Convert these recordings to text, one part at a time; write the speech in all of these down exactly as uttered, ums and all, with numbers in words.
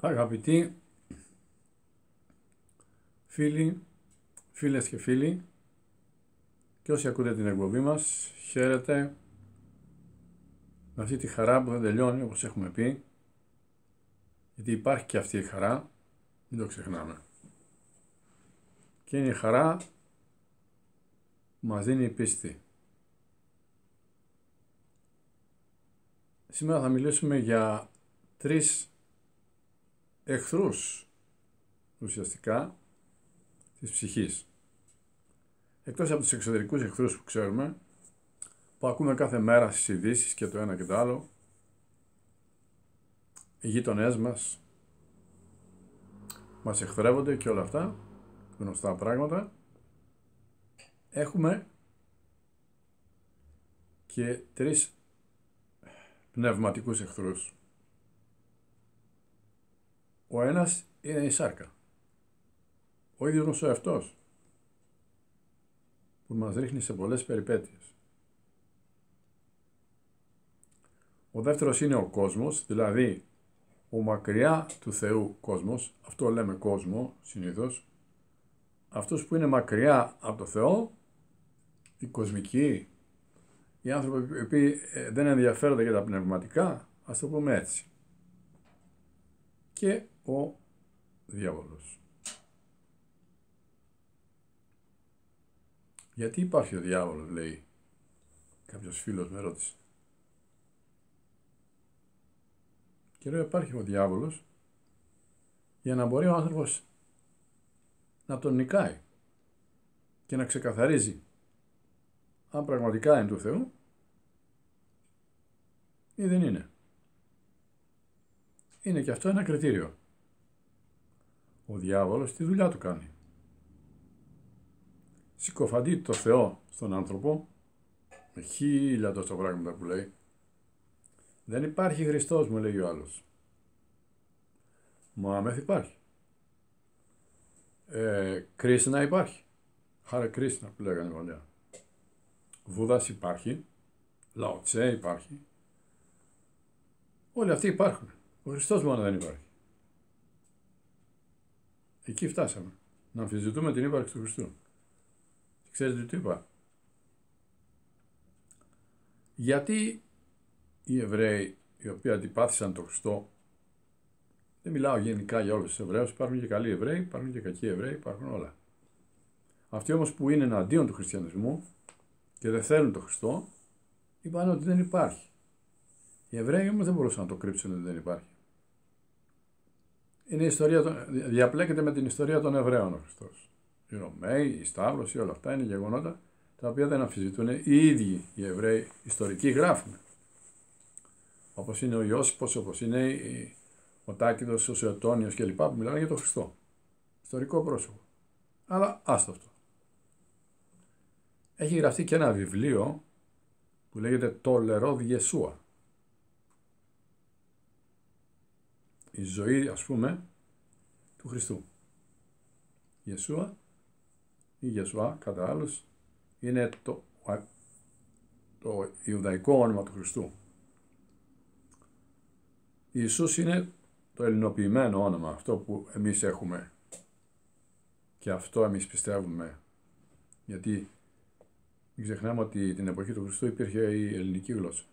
Αγαπητοί φίλοι, φίλες και φίλοι και όσοι ακούτε την εκπομπή μας, χαίρετε με αυτή τη χαρά που δεν τελειώνει, όπως έχουμε πει, γιατί υπάρχει και αυτή η χαρά, μην το ξεχνάμε. Και είναι η χαρά που μας δίνει η πίστη. Σήμερα θα μιλήσουμε για τρεις εχθρούς ουσιαστικά της ψυχής. Εκτός από τους εξωτερικούς εχθρούς που ξέρουμε, που ακούμε κάθε μέρα στις ειδήσεις και το ένα και το άλλο, οι γείτονές μας μας εχθρεύονται και όλα αυτά, γνωστά πράγματα, έχουμε και τρεις πνευματικούς εχθρούς. Ο ένας είναι η σάρκα, ο ίδιος μας ο εαυτός, που μας ρίχνει σε πολλές περιπέτειες. Ο δεύτερος είναι ο κόσμος, δηλαδή ο μακριά του Θεού κόσμος, αυτό λέμε κόσμο συνήθως, αυτός που είναι μακριά από το Θεό, οι κοσμικοί, οι άνθρωποι που δεν ενδιαφέρονται για τα πνευματικά, ας το πούμε έτσι. Και ο διάβολος. Γιατί υπάρχει ο διάβολος, λέει κάποιος φίλος με ρώτησε. Και λέω, υπάρχει ο διάβολος για να μπορεί ο άνθρωπος να τον νικάει και να ξεκαθαρίζει αν πραγματικά είναι του Θεού ή δεν είναι. Είναι και αυτό ένα κριτήριο. Ο διάβολος τη δουλειά του κάνει. Συκοφαντεί το Θεό στον άνθρωπο με χίλια τόσα πράγματα που λέει. Δεν υπάρχει Χριστός, μου λέει ο άλλος. Μωάμεθ υπάρχει. Ε, Κρίσνα υπάρχει. Χάρε Κρίσνα που λέγανε παλιά. Βούδας υπάρχει. Λαοτσέ υπάρχει. Όλοι αυτοί υπάρχουν. Ο Χριστός μόνο δεν υπάρχει. Εκεί φτάσαμε. Να αμφισβητούμε την ύπαρξη του Χριστού. Και ξέρετε τι είπα. Γιατί οι Εβραίοι οι οποίοι αντιπάθησαν τον Χριστό, δεν μιλάω γενικά για όλους τους Εβραίους, υπάρχουν και καλοί Εβραίοι, υπάρχουν και κακοί Εβραίοι, υπάρχουν όλα. Αυτοί όμως που είναι εναντίον του χριστιανισμού και δεν θέλουν τον Χριστό, είπαν ότι δεν υπάρχει. Οι Εβραίοι όμως δεν μπορούσαν να το κρύψουν ότι δεν υπάρχει. Είναι η ιστορία, διαπλέκεται με την ιστορία των Εβραίων ο Χριστός. Οι Ρωμαίοι, η Σταύρωση, όλα αυτά είναι γεγονότα τα οποία δεν αμφισβητούν οι ίδιοι οι Εβραίοι ιστορικοί γράφουν. Όπως είναι ο Ιώσυπος, όπως είναι ο Τάκηδος, ο Σεωτόνιος κλπ. Που μιλάνε για τον Χριστό. Ιστορικό πρόσωπο. Αλλά άστο αυτό. Έχει γραφτεί και ένα βιβλίο που λέγεται «Το Λερόδ Ιεσούα». Η ζωή, ας πούμε, του Χριστού. Ιεσούα ή Ιεσουά, κατά άλλους, είναι το, το ιουδαϊκό όνομα του Χριστού. Ιησούς είναι το ελληνοποιημένο όνομα, αυτό που εμείς έχουμε και αυτό εμείς πιστεύουμε, γιατί μην ξεχνάμε ότι την εποχή του Χριστού υπήρχε η ελληνική γλώσσα.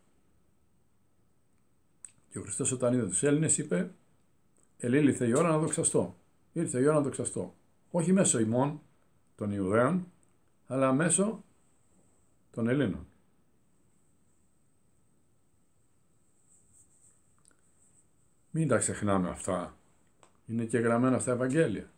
Και ο Χριστός όταν είδε τους Έλληνες είπε «Ελήλθε η ώρα να δοξαστώ». Ήρθε η ώρα να δοξαστώ. Όχι μέσω ημών των Ιουδαίων, αλλά μέσω των Ελλήνων. Μην τα ξεχνάμε αυτά. Είναι και γραμμένα στα Ευαγγέλια.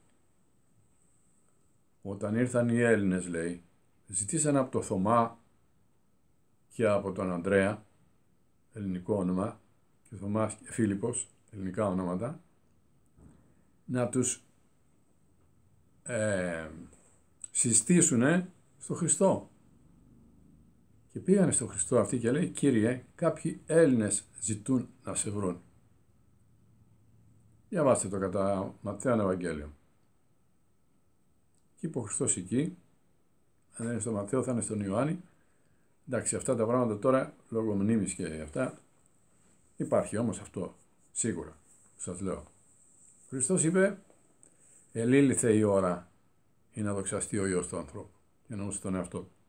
Όταν ήρθαν οι Έλληνες, λέει, ζητήσαν από το Θωμά και από τον Ανδρέα, ελληνικό όνομα, και ο Θωμάς και Φίλιππος, ελληνικά ονόματα, να τους ε, συστήσουνε στο Χριστό. Και πήγανε στο Χριστό αυτοί και λέει, Κύριε, κάποιοι Έλληνες ζητούν να σε βρουν. Διαβάστε το κατά Ματθαίον Ευαγγέλιο. Και είπε ο Χριστός εκεί, αν δεν είναι στο Ματθαίο θα είναι στον Ιωάννη. Εντάξει, αυτά τα πράγματα τώρα λόγω μνήμης και αυτά υπάρχει όμως αυτό, σίγουρα, σας λέω. Χριστός είπε, ελήλυθε η ώρα ή να δοξαστεί ο Υιός του ανθρώπου. Και εννοούσε τον εαυτό του.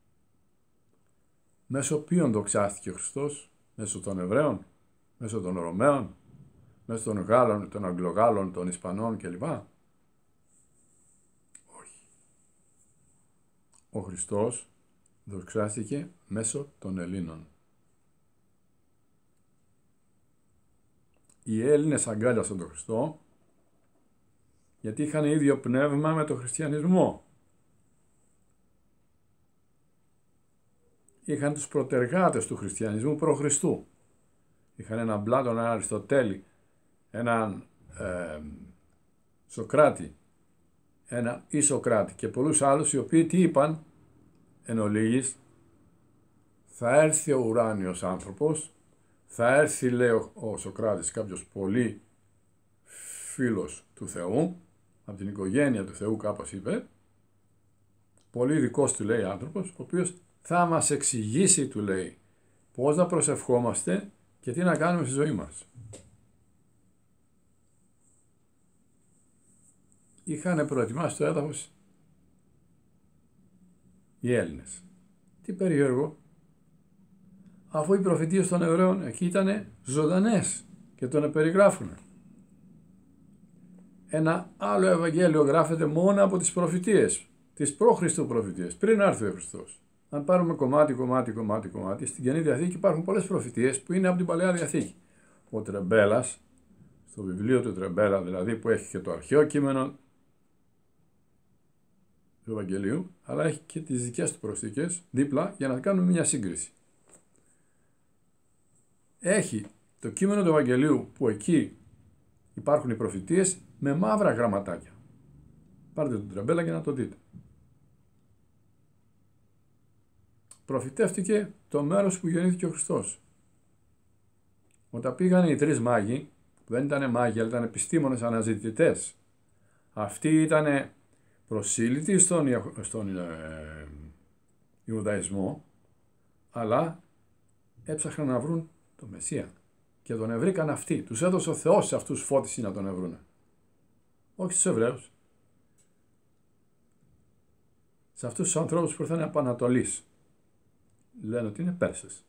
Μέσω ποιον δοξάστηκε ο Χριστός? Μέσω των Εβραίων, μέσω των Ρωμαίων, μέσω των Γάλλων, των Αγγλογάλων, των Ισπανών κλπ. Όχι. Ο Χριστός δοξάστηκε μέσω των Ελλήνων. Οι Έλληνες αγκάλιασαν τον Χριστό γιατί είχαν ίδιο πνεύμα με τον χριστιανισμό. Είχαν τους προτεργάτες του χριστιανισμού προ Χριστού. Είχαν έναν Πλάτωνα, έναν Αριστοτέλη, έναν ε, Σοκράτη, έναν Ισοκράτη και πολλούς άλλους, οι οποίοι τι είπαν εν ολίγης? Θα έρθει ο ουράνιος άνθρωπος, θα έρθει, λέει ο, ο Σοκράτης, κάποιος πολύ φίλος του Θεού, από την οικογένεια του Θεού κάπως είπε, πολύ δικός του λέει άνθρωπος, ο οποίος θα μας εξηγήσει, του λέει, πώς να προσευχόμαστε και τι να κάνουμε στη ζωή μας. Είχαν προετοιμάσει το έδαφος οι Έλληνες. Τι περίεργο, αφού οι προφητείες των Εβραίων εκεί ήταν ζωντανές και τον περιγράφουν. Ένα άλλο Ευαγγέλιο γράφεται μόνο από τις προφητείες, τις προ-Χριστού προφητείες, πριν έρθει ο Χριστός. Αν πάρουμε κομμάτι, κομμάτι, κομμάτι, κομμάτι, στην Καινή Διαθήκη υπάρχουν πολλές προφητείες που είναι από την Παλαιά Διαθήκη. Ο Τρεμπέλας, στο βιβλίο του Τρεμπέλα, δηλαδή που έχει και το αρχαίο κείμενο του Ευαγγελίου, αλλά έχει και τις δικές του προσθήκες δίπλα για να κάνουμε μια σύγκριση. Έχει το κείμενο του Ευαγγελίου που εκεί υπάρχουν οι προφητείες με μαύρα γραμματάκια. Πάρτε τον Τρεμπέλα και να το δείτε. Προφητεύτηκε το μέρος που γεννήθηκε ο Χριστός. Όταν πήγαν οι τρεις μάγοι, που δεν ήταν μάγοι αλλά ήταν επιστήμονες αναζητητές, αυτοί ήταν προσήλυτοι στον, στον ε, Ιουδαϊσμό, αλλά έψαχναν να βρουν τον Μεσσία και τον ευρήκαν αυτοί. Τους έδωσε ο Θεός σε αυτούς φώτιση να τον ευρούν. Όχι στους Εβραίους. Σε αυτούς τους ανθρώπους που ήρθαν από Ανατολής. Λένε ότι είναι Πέρσες.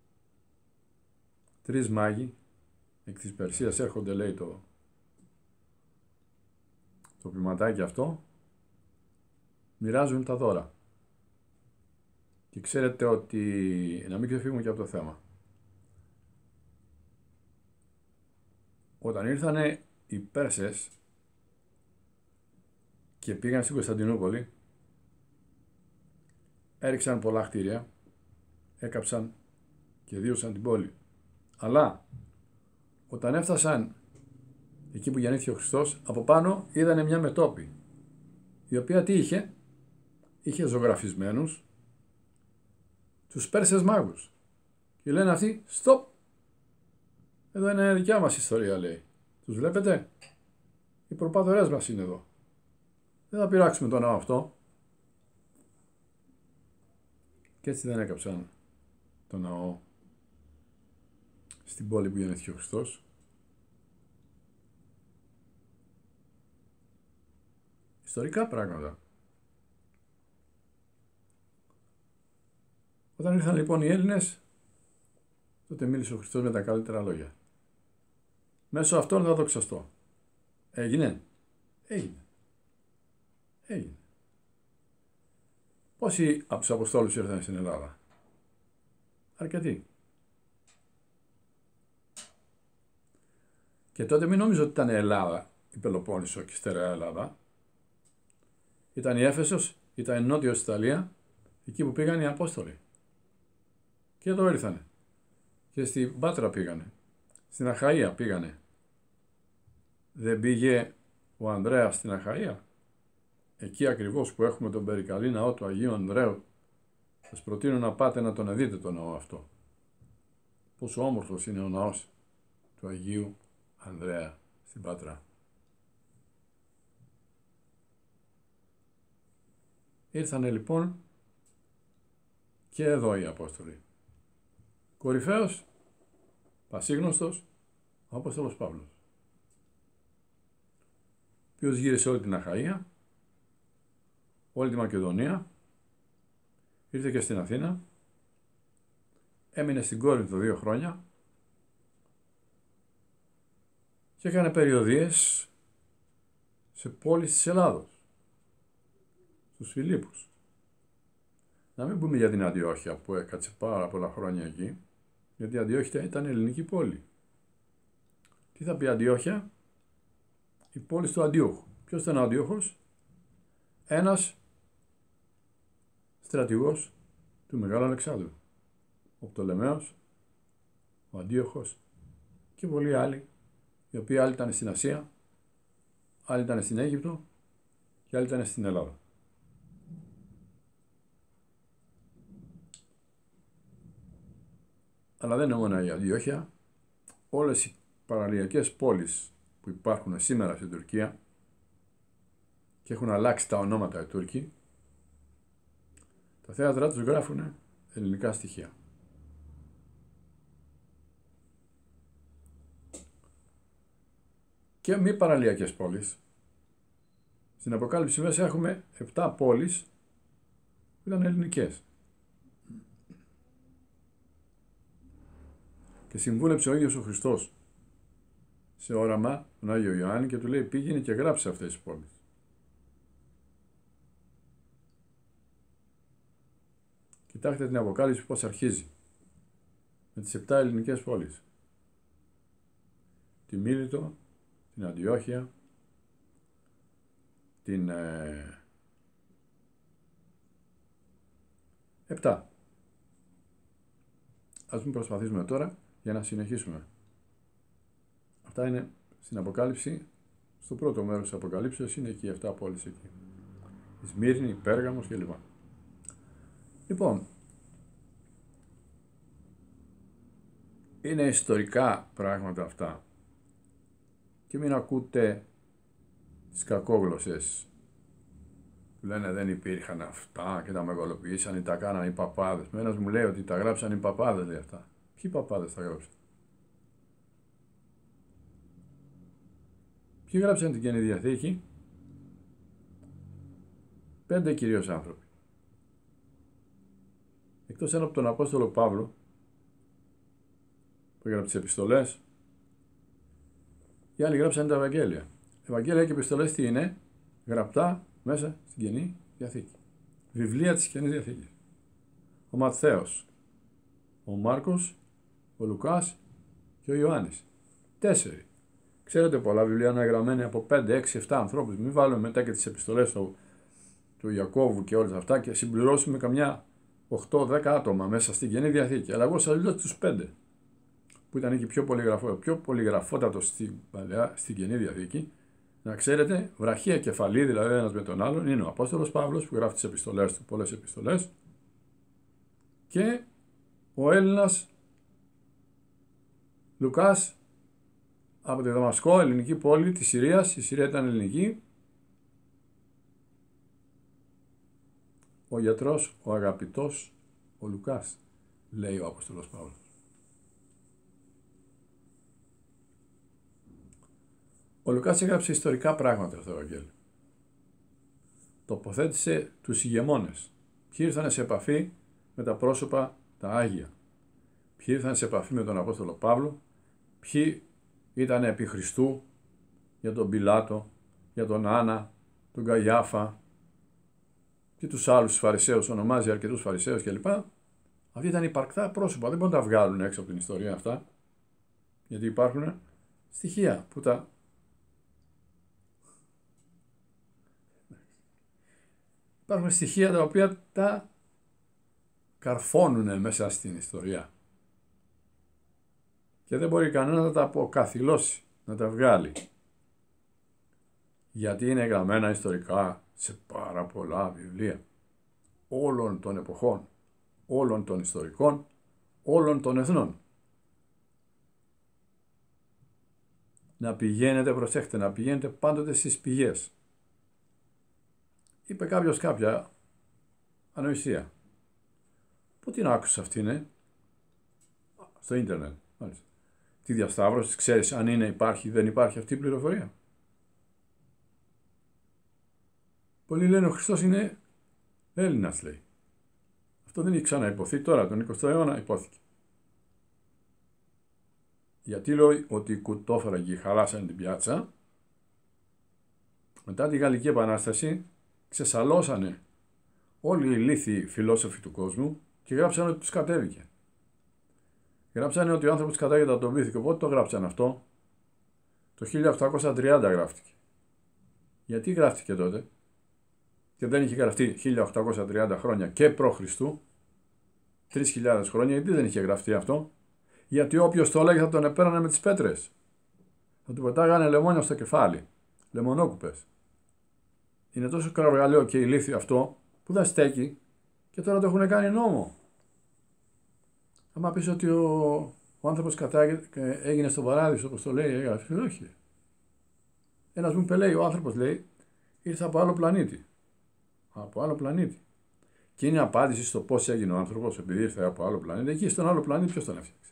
Τρεις μάγοι εκ της Περσίας έρχονται, λέει, το, το ποιηματάκι αυτό, μοιράζουν τα δώρα. Και ξέρετε ότι, να μην ξεφύγουμε και από το θέμα, όταν ήρθανε οι Πέρσες και πήγαν στην Κωνσταντινούπολη, έριξαν πολλά κτίρια, έκαψαν και δίωσαν την πόλη. Αλλά όταν έφτασαν εκεί που γεννήθηκε ο Χριστός, από πάνω είδανε μια μετώπη, η οποία τι είχε? Είχε ζωγραφισμένους τους Πέρσες μάγους. Και λένε αυτοί, stop! Εδώ είναι δικιά μας ιστορία, λέει. Τους βλέπετε? Οι προπάτορές μας είναι εδώ. Δεν θα πειράξουμε τον ναό αυτό. Και έτσι δεν έκαψαν τον ναό στην πόλη που γεννήθηκε ο Χριστός. Ιστορικά πράγματα. Όταν ήρθαν λοιπόν οι Έλληνες, τότε μίλησε ο Χριστός με τα καλύτερα λόγια. Μέσω αυτών θα δοξαστώ. Έγινε. Έγινε. Έγινε. Πόσοι από τους Αποστόλους ήρθαν στην Ελλάδα? Αρκετοί. Και τότε μην νομίζω ότι ήταν η Ελλάδα, η Πελοπόννησο και η στερεά Ελλάδα. Ήταν η Έφεσος, ήταν η Νότιος Ιταλία, εκεί που πήγαν οι Απόστολοι. Και εδώ ήρθανε. Και στην Πάτρα πήγανε. Στην Αχαΐα πήγανε. Δεν πήγε ο Ανδρέας στην Αχαΐα? Εκεί ακριβώς που έχουμε τον περικαλή ναό του Αγίου Ανδρέου. Σας προτείνω να πάτε να τον δείτε το ναό αυτό. Πόσο όμορφος είναι ο ναός του Αγίου Ανδρέα στην Πάτρα. Ήρθανε λοιπόν και εδώ οι Απόστολοι. Κορυφαίος, πασίγνωστος, ο Απόστολος Παύλος. οποίος γύρισε όλη την Αχαΐα, όλη τη Μακεδονία, ήρθε και στην Αθήνα, έμεινε στην Κόρινθο δύο χρόνια και έκανε περιοδίες σε πόλεις της Ελλάδος, στους Φιλίππους. Να μην πούμε για την Αντιόχεια που έκατσε πάρα πολλά χρόνια εκεί, γιατί η Αντιόχεια ήταν ελληνική πόλη. Τι θα πει Αντιόχεια? Η πόλη του Αντίοχου. Ποιος ήταν ο Αντίοχος? Ένας στρατηγός του Μεγάλου Αλεξάνδρου. Ο Πτολεμαίος, ο Αντίοχος και πολλοί άλλοι, οι οποίοι άλλοι ήταν στην Ασία, άλλοι ήταν στην Αίγυπτο και άλλοι ήταν στην Ελλάδα. Αλλά δεν είναι μόνο η Αντιόχεια. Όλες οι παραλιακές πόλεις που υπάρχουν σήμερα στην Τουρκία και έχουν αλλάξει τα ονόματα οι Τούρκοι, τα θέατρά τους γράφουν ελληνικά στοιχεία. Και μη παραλιακές πόλεις. Στην Αποκάλυψη μέσα έχουμε επτά πόλεις που ήταν ελληνικές. Και συμβούλεψε ο ίδιος ο Χριστός σε όραμα τον Άγιο Ιωάννη και του λέει πήγαινε και γράψε αυτές τις πόλεις. Κοιτάξτε την Αποκάλυψη πώς αρχίζει. Με τις επτά ελληνικές πόλεις. Τη Μίλητο, την Αντιόχεια, την ε, επτά. Ας μην προσπαθήσουμε τώρα για να συνεχίσουμε. Αυτά είναι στην Αποκάλυψη, στο πρώτο μέρος της Αποκαλύψεως είναι εκεί οι επτά πόλεις εκεί. Η Σμύρνη, η Πέργαμος κλπ. Λοιπόν, είναι ιστορικά πράγματα αυτά και μην ακούτε τις κακόγλωσσες που λένε δεν υπήρχαν αυτά και τα μεγαλοποιήσαν ή τα κάναν οι παπάδες. Με ένας μου λέει ότι τα γράψαν οι παπάδες, λέει αυτά. Ποιοι παπάδες τα γράψαν? Ποιοι γράψαν την Καινή Διαθήκη? Πέντε κυρίως άνθρωποι. Εκτός ένα από τον Απόστολο Παύλο που έγραψε τις επιστολές, οι άλλοι γράψαν τα Ευαγγέλια. Ευαγγέλια και επιστολές τι είναι? Γραπτά μέσα στην Καινή Διαθήκη. Βιβλία της Καινής Διαθήκης. Ο Ματθαίος, ο Μάρκος, ο Λουκάς και ο Ιωάννης. Τέσσερι. Ξέρετε, πολλά βιβλία είναι γραμμένα από πέντε, έξι, επτά ανθρώπους. Μην βάλουμε μετά και τις επιστολές του, του Ιακώβου και όλα αυτά και συμπληρώσουμε καμιά οκτώ δέκα άτομα μέσα στην Καινή Διαθήκη. Αλλά εγώ σας λέω τους πέντε που ήταν εκεί πιο πολυγραφό, πιο πολυγραφότατο στην, στην Καινή Διαθήκη. Να ξέρετε, βραχία κεφαλή, δηλαδή ένας με τον άλλον, είναι ο Απόστολος Παύλος που γράφει τις επιστολές του, πολλές επιστολές, και ο Έλληνας Λουκάς από τη Δαμασκό, ελληνική πόλη της Συρίας, η Συρία ήταν ελληνική, ο γιατρός, ο αγαπητός, ο Λουκάς, λέει ο Απόστολος Παύλος. Ο Λουκάς έγραψε ιστορικά πράγματα στο Ευαγγέλιο. Τοποθέτησε τους ηγεμόνες. Ποιοι ήρθαν σε επαφή με τα πρόσωπα τα Άγια. Ποιοι ήρθαν σε επαφή με τον Απόστολο Παύλο. Ποιοι ήταν επί Χριστού, για τον Πιλάτο, για τον Άννα, τον Καϊάφα και τους άλλους Φαρισαίους, ονομάζει αρκετούς Φαρισαίους κλπ. Αυτοί ήταν υπαρκτά πρόσωπα, δεν μπορούν να τα βγάλουν έξω από την ιστορία αυτά, γιατί υπάρχουν στοιχεία που τα υπάρχουν στοιχεία τα οποία τα καρφώνουν μέσα στην ιστορία και δεν μπορεί κανένα να τα αποκαθιλώσει, να τα βγάλει, γιατί είναι γραμμένα ιστορικά σε πάρα πολλά βιβλία όλων των εποχών, όλων των ιστορικών, όλων των εθνών. Να πηγαίνετε, προσέχτε, να πηγαίνετε πάντοτε στις πηγές. Είπε κάποιος κάποια ανοησία. Πού την άκουσα αυτή είναι? Στο ίντερνετ. Μάλιστα. Τη διασταύρωση, ξέρεις αν είναι, υπάρχει, δεν υπάρχει αυτή η πληροφορία? Πολλοί λένε ο Χριστός είναι Έλληνας, λέει. Αυτό δεν έχει ξαναϋποθεί, τώρα τον εικοστό αιώνα υπόθηκε. Γιατί λέω ότι οι κουτόφραγγοι χαλάσανε την πιάτσα, μετά τη Γαλλική Επανάσταση ξεσαλώσανε όλοι οι ηλίθιοι φιλόσοφοι του κόσμου και γράψανε ότι τους κατέβηκε. Γράψανε ότι ο άνθρωπος κατάγεται από τον βύθικο. Πότε το γράψανε αυτό? Το χίλια οκτακόσια τριάντα γράφτηκε. Γιατί γράφτηκε τότε και δεν είχε γραφτεί χίλια οκτακόσια τριάντα χρόνια και π.Χ. τρεις χιλιάδες χρόνια? Γιατί δεν είχε γραφτεί αυτό? Γιατί όποιος το έλεγε θα τον επέρανε με τις πέτρες. Θα του πετάγανε λεμόνια στο κεφάλι. Λεμονόκουπες. Είναι τόσο κραυγαλαίο και ηλίθιο αυτό που δεν στέκει και τώρα το έχουν κάνει νόμο. Άμα πεις ότι ο, ο άνθρωπος κατάγεται, έγινε στον παράδεισο, όπως το λέει, έγραφε, όχι. Ένας μου είπε, λέει, ο άνθρωπος, λέει, ήρθε από άλλο πλανήτη. Από άλλο πλανήτη. Και είναι απάντηση στο πώς έγινε ο άνθρωπος επειδή ήρθε από άλλο πλανήτη. Εκεί στον άλλο πλανήτη ποιος τον έφτιαξε?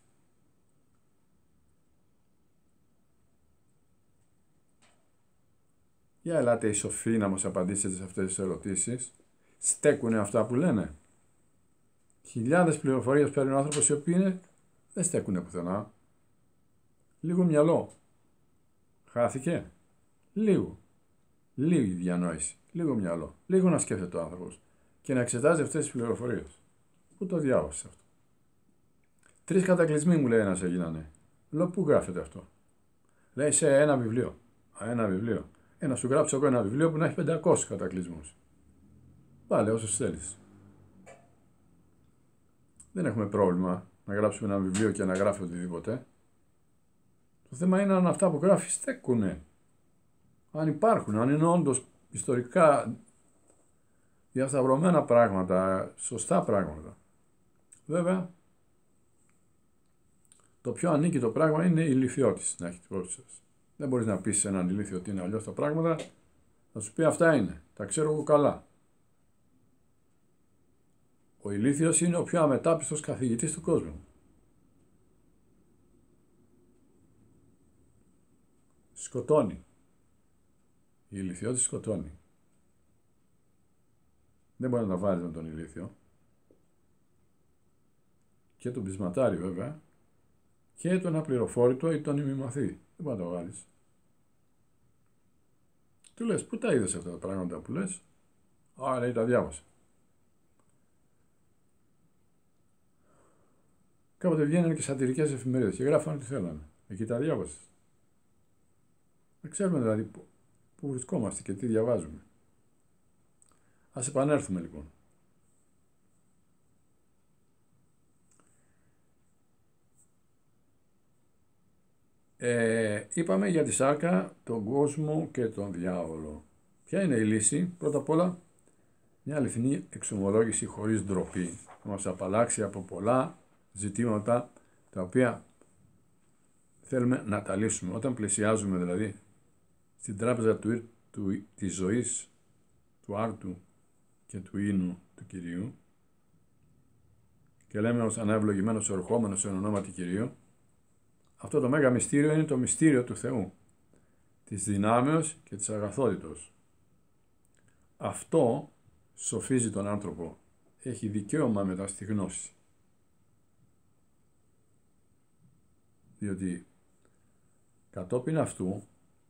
Για ελάτε οι σοφοί να μας απαντήσετε σε αυτές τις ερωτήσεις. Στέκουνε αυτά που λένε? Χιλιάδες πληροφορίες παίρνει ο άνθρωπος οι οποίοι είναι, δεν στέκουνε πουθενά. Λίγο μυαλό. Χάθηκε. Λίγο. Λίγη διανόηση. Λίγο μυαλό. Λίγο να σκέφτεται ο άνθρωπος και να εξετάζει αυτές τις πληροφορίες. Πού το διάβασε αυτό? Τρεις κατακλυσμοί, μου λέει ένας, έγινανε. Λέω, πού γράφεται αυτό? Λέει, σε ένα βιβλίο. Α, ένα βιβλίο. Ε, να σου γράψω εγώ ένα βιβλίο που να έχει πεντακόσιους κατακλυσμούς. Πάλε όσους θέλεις. Δεν έχουμε πρόβλημα να γράψουμε ένα βιβλίο και να γράφει οτιδήποτε. Το θέμα είναι αν αυτά που γράφει στέκουνε. Αν υπάρχουν, αν είναι όντως ιστορικά διασταυρωμένα πράγματα, σωστά πράγματα. Βέβαια, το πιο ανίκητο πράγμα είναι η ηλιθιώτης, να έχει την υπόψη σας. Δεν μπορείς να πεις σε έναν ηλίθιο ότι είναι αλλιώς τα πράγματα, θα σου πει αυτά είναι, τα ξέρω εγώ καλά. Ο ηλίθιος είναι ο πιο αμετάπιστος καθηγητής του κόσμου. Σκοτώνει. Η ηλιθιώτης σκοτώνει. Δεν μπορεί να τα βάλει με τον ηλίθιο. Και τον πεισματάρι βέβαια. Και τον απληροφόρητο ή τον ημιμαθή. Δεν μπορεί να τα βάλεις. Του λες, πού τα είδες αυτά τα πράγματα που λες? Α, λέει, τα διάβασα. Κάποτε βγαίνανε και σατυρικές εφημερίδες και γράφανε τι θέλανε. Εκεί τα διάβασες. Δεν ξέρουμε δηλαδή πού, πού βρισκόμαστε και τι διαβάζουμε. Ας επανέλθουμε λοιπόν. Ε, είπαμε για τη σάρκα, τον κόσμο και τον διάβολο. Ποια είναι η λύση? Πρώτα απ' όλα, μια αληθινή εξομολόγηση χωρίς ντροπή. Θα μας απαλλάξει από πολλά ζητήματα τα οποία θέλουμε να τα λύσουμε. Όταν πλησιάζουμε δηλαδή στην τράπεζα του, του, της ζωής, του άρτου και του ίνου του Κυρίου και λέμε ως αναευλογημένος ερχόμενος εν ονόματι Κυρίου, αυτό το μέγα μυστήριο είναι το μυστήριο του Θεού, της δυνάμεως και της αγαθότητος. Αυτό σοφίζει τον άνθρωπο. Έχει δικαίωμα μετά στη γνώση. Διότι κατόπιν αυτού,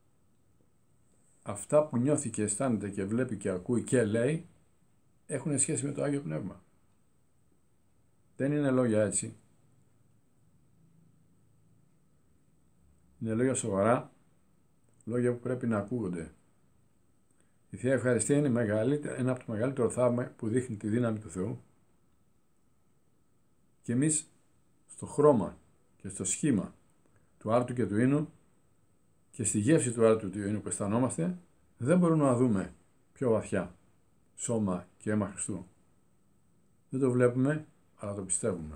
αυτά που νιώθει και αισθάνεται και βλέπει και ακούει και λέει, έχουν σχέση με το Άγιο Πνεύμα. Δεν είναι λόγια έτσι. Είναι λόγια σοβαρά, λόγια που πρέπει να ακούγονται. Η Θεία Ευχαριστία είναι ένα από το μεγαλύτερο θαύμα που δείχνει τη δύναμη του Θεού. Και εμείς στο χρώμα και στο σχήμα του άρτου και του ίνου και στη γεύση του άρτου και του ίνου που αισθανόμαστε, δεν μπορούμε να δούμε πιο βαθιά σώμα και αίμα Χριστού. Δεν το βλέπουμε, αλλά το πιστεύουμε.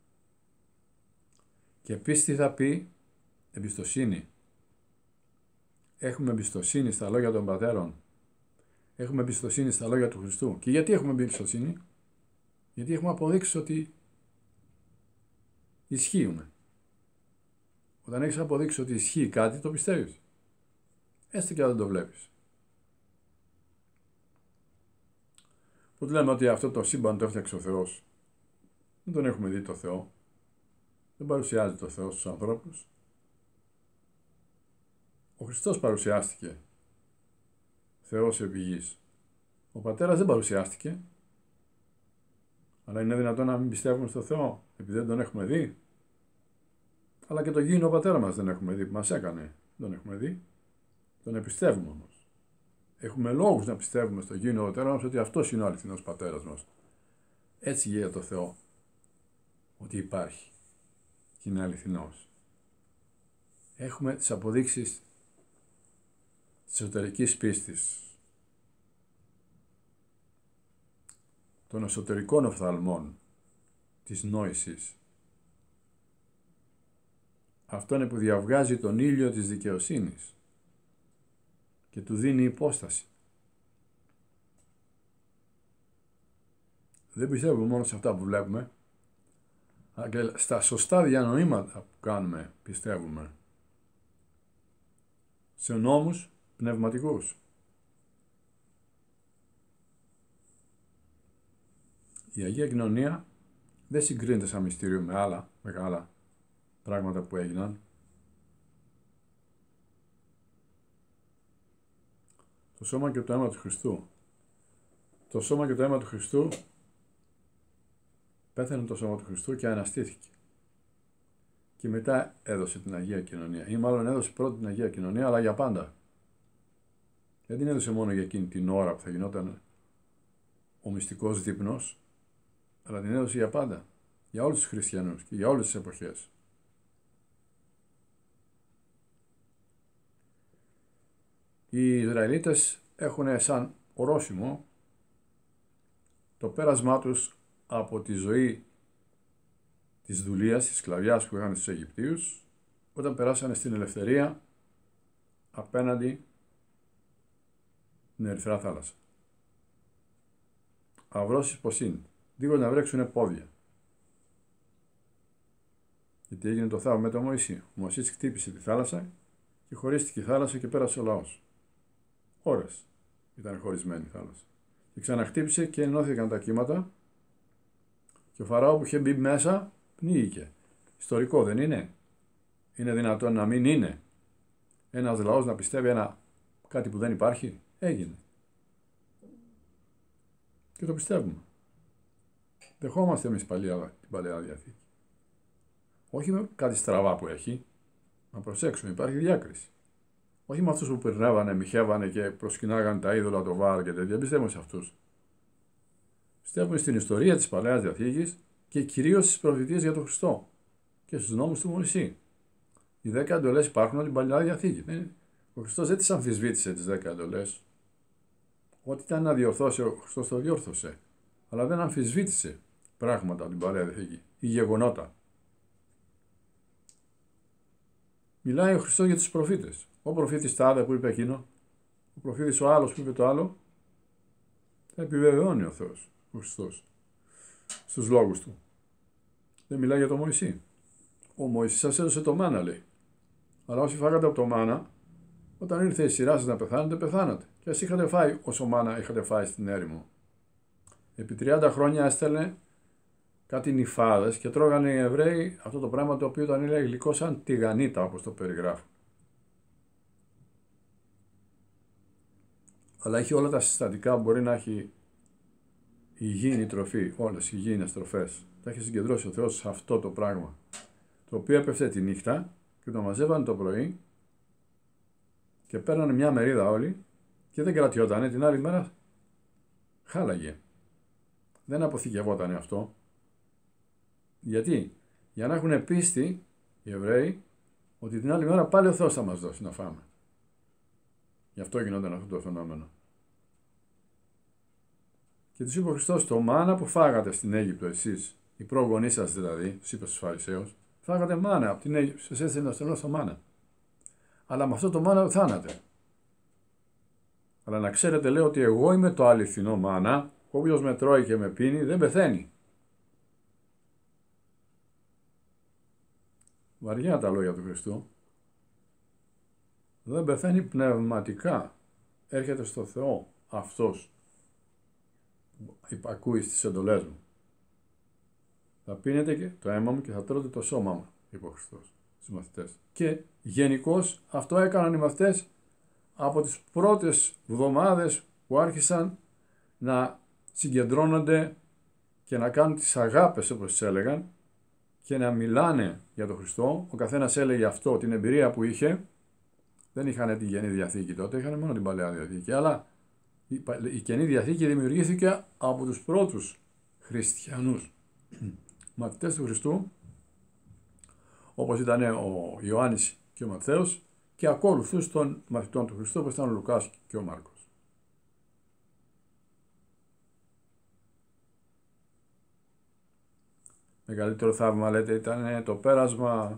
Και πίστη θα πει εμπιστοσύνη. Έχουμε εμπιστοσύνη στα λόγια των πατέρων. Έχουμε εμπιστοσύνη στα λόγια του Χριστού. Και γιατί έχουμε εμπιστοσύνη? Γιατί έχουμε αποδείξει ότι ισχύουν. Όταν έχεις αποδείξει ότι ισχύει κάτι, το πιστεύεις. Έστω και αν δεν το βλέπεις. Οπότε λέμε ότι αυτό το σύμπαν το έφτιαξε ο Θεός. Δεν τον έχουμε δει το Θεό. Δεν παρουσιάζει το Θεό στους ανθρώπους. Ο Χριστός παρουσιάστηκε Θεός επί γης. Ο Πατέρας δεν παρουσιάστηκε. Αλλά είναι δυνατόν να μην πιστεύουμε στο Θεό επειδή δεν τον έχουμε δει? Αλλά και το γήινο Πατέρα μας δεν έχουμε δει, που μας έκανε. Δεν τον έχουμε δει. Τον επιστεύουμε όμως. Έχουμε λόγους να πιστεύουμε στο γήινο Πατέρα μας ότι αυτός είναι ο αληθινός Πατέρας μας. Έτσι γίνεται το Θεό. Ότι υπάρχει και είναι αληθινός. Έχουμε τις αποδείξεις της εσωτερικής πίστης, των εσωτερικών οφθαλμών της νόησης. Αυτό είναι που διαβγάζει τον ήλιο της δικαιοσύνης και του δίνει υπόσταση. Δεν πιστεύουμε μόνο σε αυτά που βλέπουμε, αλλά και στα σωστά διανοήματα που κάνουμε πιστεύουμε. Σε νόμους πνευματικούς. Η Αγία Κοινωνία δεν συγκρίνεται σαν μυστήριο με άλλα μεγάλα πράγματα που έγιναν. Το σώμα και το αίμα του Χριστού. Το σώμα και το αίμα του Χριστού πέθανε το σώμα του Χριστού και αναστήθηκε. Και μετά έδωσε την Αγία Κοινωνία. Ή μάλλον έδωσε πρώτα την Αγία Κοινωνία, αλλά για πάντα. Δεν την έδωσε μόνο για εκείνη την ώρα που θα γινόταν ο μυστικός δείπνος, αλλά την έδωσε για πάντα. Για όλους τους χριστιανούς και για όλες τις εποχές. Οι Ισραηλίτες έχουν σαν ορόσημο το πέρασμά τους από τη ζωή της δουλείας, της σκλαβιάς που είχαν στους Αιγυπτίους, όταν περάσανε στην ελευθερία απέναντι στην Ερυθρά θάλασσα. Αυρώσεις πως είναι, δίχως να βρέξουνε πόδια. Γιατί έγινε το θαύμα με τον Μωυσή. Ο Μωυσής χτύπησε τη θάλασσα και χωρίστηκε η θάλασσα και πέρασε ο λαός. Ώρες ήταν χωρισμένη η θάλασσα. Και ξαναχτύπησε και ενώθηκαν τα κύματα και ο Φαράω που είχε μπει μέσα πνίγηκε. Ιστορικό δεν είναι? Είναι δυνατόν να μην είναι ένας λαός να πιστεύει ένα κάτι που δεν υπάρχει? Έγινε. Και το πιστεύουμε. Δεχόμαστε εμείς παλιά, την Παλαιά Διαθήκη. Όχι με κάτι στραβά που έχει. Να προσέξουμε, υπάρχει διάκριση. Όχι με αυτούς που περνάγανε, μοιχεύανε και προσκυνάγανε τα είδωλα, το Βάαλ και τέτοια. Πιστεύουμε σε αυτούς. Πιστεύουμε στην ιστορία της Παλαιάς Διαθήκης και κυρίως στις προφητείες για τον Χριστό και στους νόμους του Μωυσή. Οι δέκα εντολές υπάρχουν όλη την Παλαιά Διαθήκη. Ο Χριστός δεν τις αμφισβήτησε τις δέκα εντολές. Ό,τι ήταν να διορθώσει, ο Χριστός το διόρθωσε. Αλλά δεν αμφισβήτησε πράγματα από την Παλαιά Διαθήκη ή γεγονότα. Μιλάει ο Χριστός για τους προφήτες. Ο προφήτης τάδε που είπε εκείνο, ο προφήτης ο άλλος που είπε το άλλο, θα επιβεβαιώνει ο Θεός, ο Χριστός, στους λόγους του. Δεν μιλάει για τον Μωυσή. Ο Μωυσής σας έδωσε το μάνα, λέει. Αλλά όσοι φάγατε από το μάνα, όταν ήρθε η σειρά σας να πεθάνετε, πεθάνατε. Και ας είχατε φάει όσο μάνα είχατε φάει στην έρημο. Επί τριάντα χρόνια έστελνε κάτι νυφάδες και τρώγανε οι Εβραίοι αυτό το πράγμα το οποίο ήταν γλυκό σαν τηγανίτα, όπως το περιγράφουν. Αλλά έχει όλα τα συστατικά που μπορεί να έχει υγιεινή τροφή, όλες οι υγιεινές τροφές. Τα έχει συγκεντρώσει ο Θεός σε αυτό το πράγμα, το οποίο έπεφτε τη νύχτα και το μαζεύανε το πρωί και παίρνανε μια μερίδα όλοι και δεν κρατιότανε, την άλλη μέρα χάλαγε. Δεν αποθηκευότανε αυτό. Γιατί? Για να έχουν πίστη οι Εβραίοι ότι την άλλη μέρα πάλι ο Θεός θα μας δώσει να φάμε. Γι' αυτό γινόταν αυτό το φαινόμενο. Και τους είπε ο Χριστός, το μάνα που φάγατε στην Αίγυπτο εσείς, οι πρόγονοί σας δηλαδή, τους είπε στους Φαρισαίους, φάγατε μάνα από την Αίγυπτο, σας έστειλε να στελνώ στο μάνα. Αλλά με αυτό το μάνα θάνατε. Αλλά να ξέρετε, λέω, ότι εγώ είμαι το αληθινό μάνα, όποιος με τρώει και με πίνει δεν πεθαίνει. Βαριά τα λόγια του Χριστού. Δεν πεθαίνει πνευματικά. Έρχεται στο Θεό αυτός υπακούει στις εντολές μου. Θα πίνετε και το αίμα μου και θα τρώτε το σώμα μου, είπε ο Χριστός στους μαθητές. Και γενικώς αυτό έκαναν οι μαθητές από τις πρώτες εβδομάδες που άρχισαν να συγκεντρώνονται και να κάνουν τις αγάπες, όπως τις έλεγαν, και να μιλάνε για τον Χριστό. Ο καθένας έλεγε αυτό, την εμπειρία που είχε. Δεν είχαν την Καινή Διαθήκη τότε, είχαν μόνο την Παλαιά Διαθήκη. Αλλά η Καινή Διαθήκη δημιουργήθηκε από τους πρώτους χριστιανούς μαθητές του Χριστού, όπως ήταν ο Ιωάννης και ο Ματθαίος, και ακόλουθους των μαθητών του Χριστού, όπως ήταν ο Λουκάς και ο Μάρκος. Μεγαλύτερο θαύμα, λέτε, ήταν το πέρασμα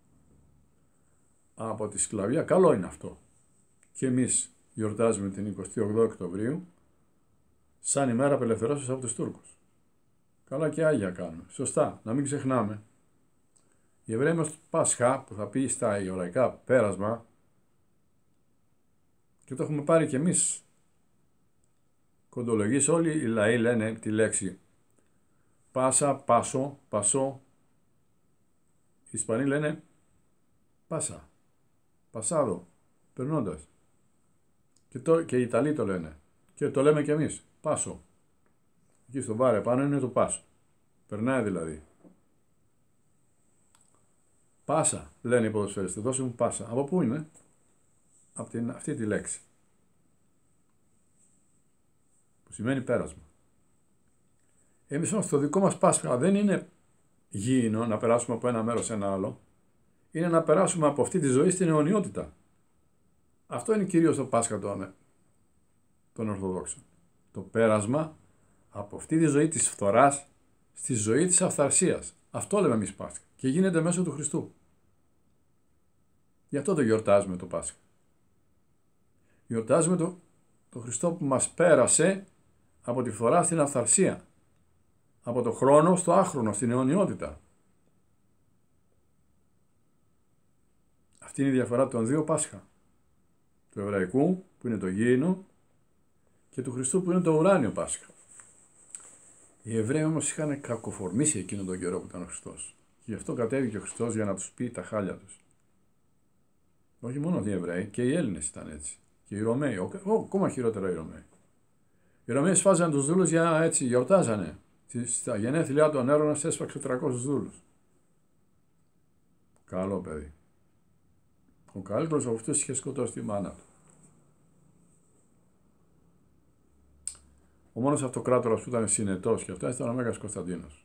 από τη σκλαβιά. Καλό είναι αυτό. Και εμείς γιορτάζουμε την εικοστή όγδοη Οκτωβρίου σαν ημέρα απελευθερώσεως από τους Τούρκους. Καλά και Άγια κάνουμε. Σωστά, να μην ξεχνάμε. Οι Εβραίοι μας Πάσχα, που θα πει στα αιωραϊκά πέρασμα, και το έχουμε πάρει κι εμείς κοντολογείς, όλοι οι λαοί λένε τη λέξη Πάσα, Πάσο, Πασό. Οι Ισπανοί λένε Πάσα, Πασάδο, περνώντας. Και, το, και οι Ιταλοί το λένε. Και το λέμε κι εμείς, Πάσο. Εκεί στο βάρε πάνω είναι το Πάσο. Περνάει δηλαδή. Πάσα, λένε οι ποδοσφαιριστές, δώσε μου πάσα. Από πού είναι? Από την, αυτή τη λέξη. Που σημαίνει πέρασμα. Εμείς όμως το δικό μας Πάσχα δεν είναι γήινο να περάσουμε από ένα μέρος σε ένα άλλο. Είναι να περάσουμε από αυτή τη ζωή στην αιωνιότητα. Αυτό είναι κυρίως το Πάσχα των, των Ορθοδόξων. Το πέρασμα από αυτή τη ζωή της φθοράς στη ζωή της αυθαρσίας. Αυτό λέμε εμείς Πάσχα. Και γίνεται μέσω του Χριστού. Γι' αυτό το γιορτάζουμε το Πάσχα. Γιορτάζουμε το, το Χριστό που μας πέρασε από τη φθορά στην αυθαρσία. Από το χρόνο στο άχρονο, στην αιωνιότητα. Αυτή είναι η διαφορά των δύο Πάσχα. Του Εβραϊκού που είναι το γήινο και του Χριστού που είναι το ουράνιο Πάσχα. Οι Εβραίοι όμως είχαν κακοφορμήσει εκείνον τον καιρό που ήταν ο Χριστός. Γι' αυτό κατέβηκε ο Χριστός για να τους πει τα χάλια τους. Όχι μόνο οι Εβραίοι, και οι Έλληνες ήταν έτσι. Και οι Ρωμαίοι, ο, ο, ακόμα χειρότερα οι Ρωμαίοι. Οι Ρωμαίοι σφάζαν τους δούλους για έτσι, γιορτάζανε. Στα γενέθλιά του Ανέρωνας έσφαξε τριακόσιους δούλους. Καλό παιδί. Ο καλύτερος από αυτούς είχε σκοτώσει τη μάνα του. Ο μόνος αυτοκράτορας που ήταν συνετός και αυτά ήταν ο Μέγας Κωνσταντίνος.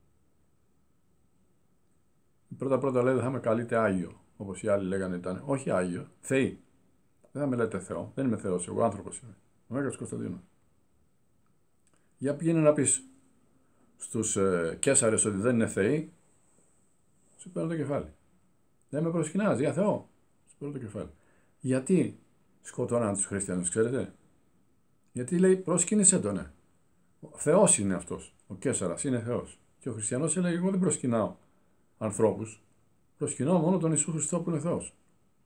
Πρώτα πρώτα λέει δεν θα με καλείτε Άγιο, όπως οι άλλοι λέγανε ήταν. Όχι Άγιο, Θεοί. Δεν θα με λέτε Θεό, δεν είμαι Θεός, εγώ άνθρωπος είμαι. Ο Μέγας Κωνσταντίνος. Για πήγαινε να πεις στους ε, Καίσαρες ότι δεν είναι Θεοί, σου παίρνω το κεφάλι. Δεν με προσκυνάζει για Θεό, σου παίρνω το κεφάλι. Γιατί σκοτώναν τους χριστιανούς, ξέρετε? Γιατί λέει προσκύνησε τον, ναι. Ο Θεός είναι αυτός, ο Καίσαρας είναι Θεός. Και ο χριστιανός έλεγε εγώ δεν προσκυνάω ανθρώπους, προσκυνάω μόνο τον Ιησού Χριστό που είναι Θεός.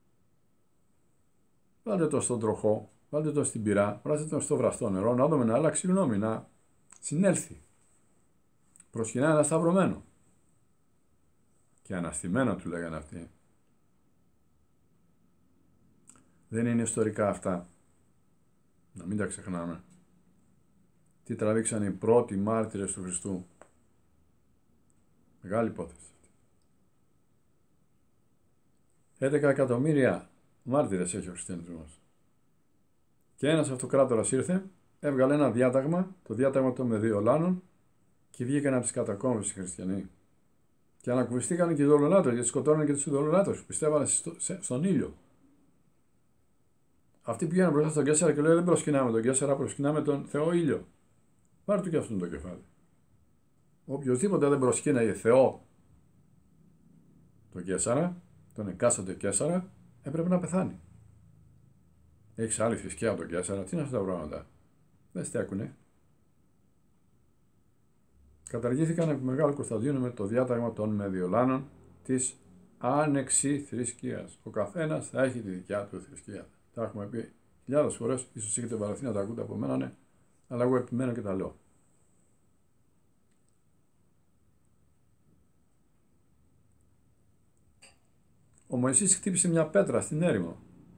Βάλτε το στον τροχό, βάλτε το στην πυρά, βράστε τον στο βραστό νερό, να δούμε να αλλάξει γνώμη, να συνέλθει. Προσκυνάει ένα σταυρωμένο. Και αναστημένο του λέγανε αυτοί. Δεν είναι ιστορικά αυτά. Να μην τα ξεχνάμε. Τι τραβήξαν οι πρώτοι μάρτυρες του Χριστού. Μεγάλη υπόθεση. έντεκα εκατομμύρια μάρτυρες έχει ο χριστιανισμός. Και ένας αυτοκράτορας ήρθε, έβγαλε ένα διάταγμα, το διάταγμα των Μεδιολάνων, και βγήκαν από τις κατακόμβες οι χριστιανοί. Και ανακουφιστήκαν και οι ειδωλολάτρες, γιατί σκοτώναν και τους ειδωλολάτρες που πιστεύανε στο, σε, στον ήλιο. Αυτοί πήγαιναν μπροστά στον Καίσαρα και λέει: δεν προσκυνάμε τον Καίσαρα, προσκυνάμε τον Θεό ήλιο. Πάρε του και αυτόν το κεφάλι. Οποιοςδήποτε δεν προσκύναγε Θεό τον Καίσαρα, τον εκάστοτε Καίσαρα, έπρεπε να πεθάνει. Έχεις άλλη θρησκεία από τον Καίσαρα, τι είναι αυτά τα πράγματα? Δεν στέκουνε. Καταργήθηκαν από Μεγάλο Κωνσταντίνο με το διάταγμα των Μεδιολάνων της άνεξη θρησκείας. Ο καθένας θα έχει τη δικιά του θρησκεία. Τα έχουμε πει χιλιάδες φορές, ίσως έχετε βαρεθεί να τα ακούτε από μένα, ναι, αλλά εγώ επιμένω και τα λέω. Μωυσής χτύπησε μια πέτρα στην έρημο.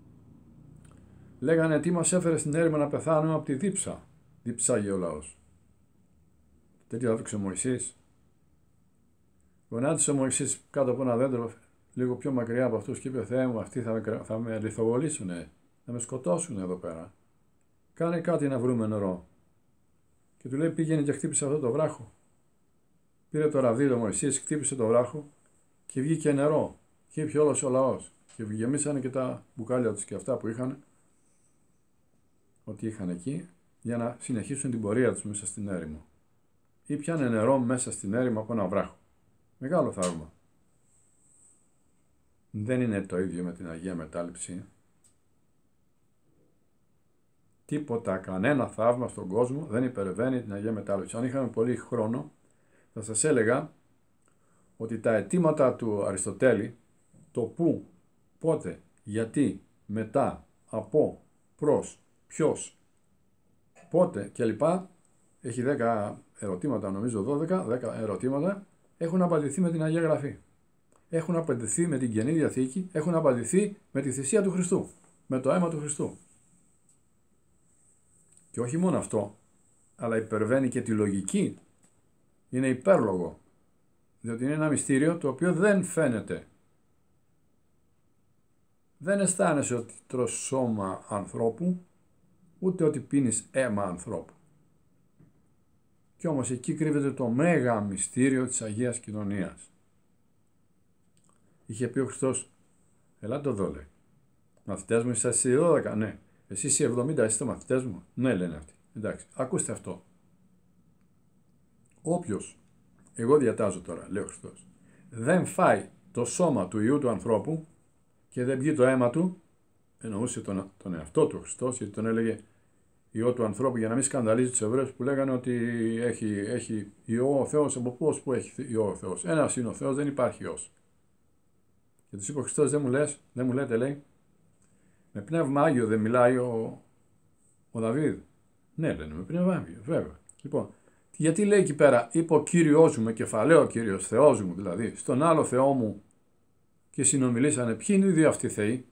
Λέγανε τι μας έφερε στην έρημο να πεθάνουμε από τη δίψα. Διψάγει ο λαός. Τέτοιο έδειξε ο Μωυσής. Γονάτισε ο Μωυσής κάτω από ένα δέντρο, λίγο πιο μακριά από αυτούς, και είπε: Θεέ μου, αυτοί θα με, θα με λιθοβολήσουνε, θα με σκοτώσουν εδώ πέρα. Κάνε κάτι να βρούμε νερό. Και του λέει: πήγαινε και χτύπησε αυτό το βράχο. Πήρε το ραβδί ο Μωυσής, χτύπησε το βράχο και βγήκε νερό. Και ήπια όλος ο λαός. Και γεμίσανε και τα μπουκάλια τους και αυτά που είχαν, ό,τι είχαν εκεί, για να συνεχίσουν την πορεία τους μέσα στην έρημο. Ήπιανε νερό μέσα στην έρημο από ένα βράχο. Μεγάλο θαύμα. Δεν είναι το ίδιο με την Αγία Μετάληψη. Τίποτα, κανένα θαύμα στον κόσμο δεν υπερβαίνει την Αγία Μετάληψη. Αν είχαμε πολύ χρόνο, θα σας έλεγα ότι τα αιτήματα του Αριστοτέλη, το πού, πότε, γιατί, μετά, από, προς, ποιος, πότε κλπ. Έχει δέκα ερωτήματα, νομίζω δώδεκα, δέκα ερωτήματα, έχουν απαντηθεί με την Αγία Γραφή. Έχουν απαντηθεί με την Καινή Διαθήκη, έχουν απαντηθεί με τη θυσία του Χριστού, με το αίμα του Χριστού. Και όχι μόνο αυτό, αλλά υπερβαίνει και τη λογική. Είναι υπέρλογο, διότι είναι ένα μυστήριο το οποίο δεν φαίνεται. Δεν αισθάνεσαι ότι τρως σώμα ανθρώπου, ούτε ότι πίνεις αίμα ανθρώπου. Κι όμως εκεί κρύβεται το μέγα μυστήριο της Αγίας Κοινωνίας. Είχε πει ο Χριστός: ελάτε εδώ, λέει. Μαθητές μου, είσαστε οι δώδεκα, ναι. Εσείς οι εβδομήντα είστε μαθητές μου, ναι, λένε αυτοί. Εντάξει, ακούστε αυτό. Όποιος, εγώ διατάζω τώρα, λέει ο Χριστός, δεν φάει το σώμα του Υιού του ανθρώπου και δεν πιει το αίμα του, εννοούσε τον, τον εαυτό του ο Χριστός, γιατί τον έλεγε Υιό του ανθρώπου για να μην σκανδαλίζει τους Εβραίους που λέγανε ότι έχει, έχει Υιό ο Θεός. Από πώς που έχει Υιό ο Θεός? Ένας είναι ο Θεός, δεν υπάρχει Υιός. Και τους είπε ο Χριστός: δεν μου λες, δεν μου λέτε, λέει, με πνεύμα Άγιο δεν μιλάει ο, ο Δαβίδ? Ναι, λένε, με πνεύμα Άγιο, βέβαια. Λοιπόν, γιατί λέει εκεί πέρα, είπε ο Κύριος μου, με κεφαλαίο Κύριος, Θεός μου δηλαδή, στον άλλο Θεό μου, και συνομιλήσανε. Ποιοι είναι οι δύο αυτοί Θεοί?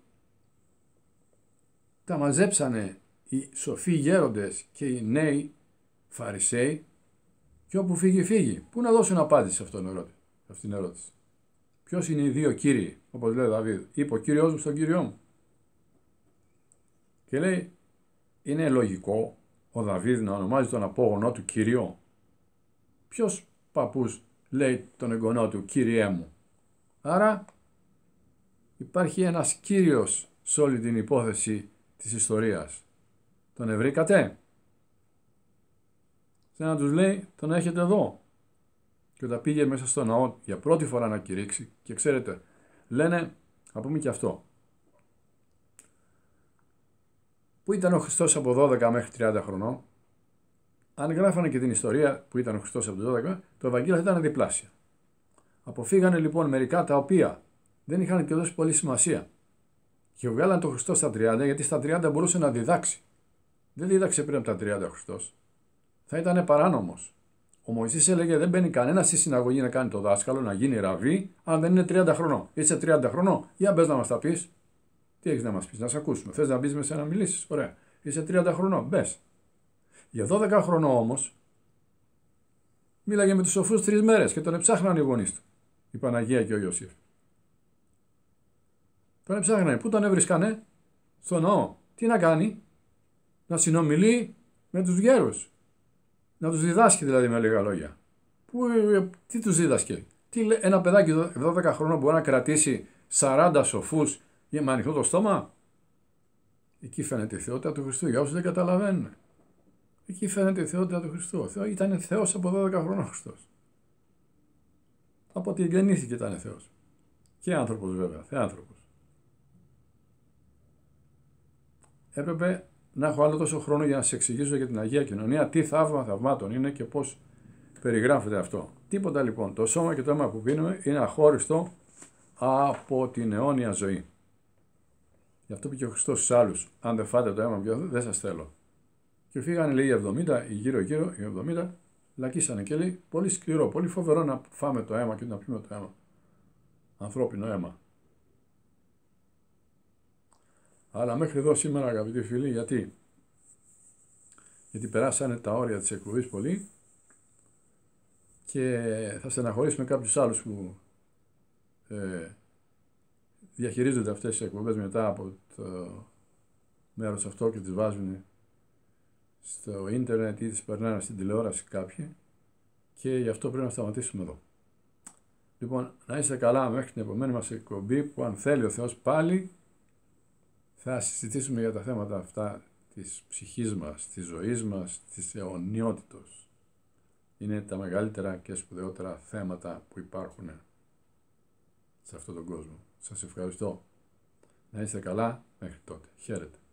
Τα μαζέψανε οι σοφοί γέροντες και οι νέοι Φαρισαίοι, και όπου φύγει, φύγει. Πού να δώσουν απάντηση σε αυτόν την ερώτηση. ερώτηση. Ποιος είναι οι δύο κύριοι, όπως λέει ο Δαβίδ? Είπε ο Κύριος μου στον Κύριό μου. Και λέει, είναι λογικό ο Δαβίδ να ονομάζει τον απόγονό του Κύριο? Ποιος παππούς λέει τον εγγονό του Κύριέ μου? Άρα υπάρχει ένας Κύριος σε όλη την υπόθεση της ιστορίας. Τον ευρήκατε? Σαν να τους λέει, τον έχετε εδώ. Και όταν πήγε μέσα στο ναό για πρώτη φορά να κηρύξει, και ξέρετε, λένε, να πούμε και αυτό, που ήταν ο Χριστός από δώδεκα μέχρι τριάντα χρονών, αν γράφανε και την ιστορία που ήταν ο Χριστός από το δώδεκα, το Ευαγγέλιο θα ήταν διπλάσια. Αποφύγανε λοιπόν μερικά τα οποία δεν είχαν και δώσει πολύ σημασία και βγάλαν τον Χριστό στα τριάντα, γιατί στα τριάντα μπορούσε να διδάξει. Δεν δίδαξε πριν από τα τριάντα ο Χριστός. Θα ήταν παράνομος. Ο Μωυσής έλεγε: δεν μπαίνει κανένα στη συναγωγή να κάνει το δάσκαλο, να γίνει ραβί, αν δεν είναι τριάντα χρονών. Είσαι τριάντα χρονών, για μπες να μας τα πεις. Τι έχεις να μας πεις, να σε ακούσουμε? Θες να μπεις μέσα να μιλήσεις? Ωραία. Είσαι τριάντα χρονών, μπες. Για δώδεκα χρονών όμως, μίλαγε με τους σοφούς τρεις μέρες και τον εψάχναν οι γονείς του, η Παναγία και ο Ιωσήφ. Τον εψάχνανε. Πού τον έβρισκανε? Στο ναό. Τι να κάνει? Να συνομιλεί με τους γέρους. Να τους διδάσκει δηλαδή, με λίγα λόγια. Πού, τι τους δίδασκε? Τι, ένα παιδάκι δώδεκα χρόνων μπορεί να κρατήσει σαράντα σοφούς με ανοιχτό το στόμα? Εκεί φαίνεται η θεότητα του Χριστού, για όσους δεν καταλαβαίνουν. Εκεί φαίνεται η θεότητα του Χριστού. Ο Θεός ήταν Θεός από δώδεκα χρόνων ο Χριστός. Από ότι γεννήθηκε ήταν Θεός. Και άνθρωπος βέβαια, θεάνθρωπος. Έπρεπε να έχω άλλο τόσο χρόνο για να σας εξηγήσω για την Αγία Κοινωνία τι θαύμα θαυμάτων είναι και πώς περιγράφεται αυτό. Τίποτα λοιπόν. Το σώμα και το αίμα που πίνουμε είναι αχώριστο από την αιώνια ζωή. Γι' αυτό πήγε ο Χριστός στους άλλους: αν δεν φάτε το αίμα μου, δεν σας θέλω. Και φύγανε, λέει, οι εβδομήντα, οι γύρω-γύρω, οι εβδομήντα, λακίσανε και λέει: πολύ σκληρό, πολύ φοβερό να φάμε το αίμα και να πιούμε το αίμα. Ανθρώπινο αίμα. Αλλά μέχρι εδώ σήμερα, αγαπητοί φίλοι, γιατί, γιατί περάσανε τα όρια της εκπομπής πολύ και θα στεναχωρήσουμε κάποιους άλλους που ε, διαχειρίζονται αυτές τις εκπομπές μετά από το μέρος αυτό και τις βάζουν στο ίντερνετ ή τις περνάνε στην τηλεόραση κάποιοι, και γι' αυτό πρέπει να σταματήσουμε εδώ. Λοιπόν, να είστε καλά μέχρι την επόμενη μας εκπομπή, που αν θέλει ο Θεός πάλι θα συζητήσουμε για τα θέματα αυτά της ψυχής μας, της ζωής μας, της αιωνιότητος. Είναι τα μεγαλύτερα και σπουδαιότερα θέματα που υπάρχουν σε αυτόν τον κόσμο. Σας ευχαριστώ. Να είστε καλά μέχρι τότε. Χαίρετε.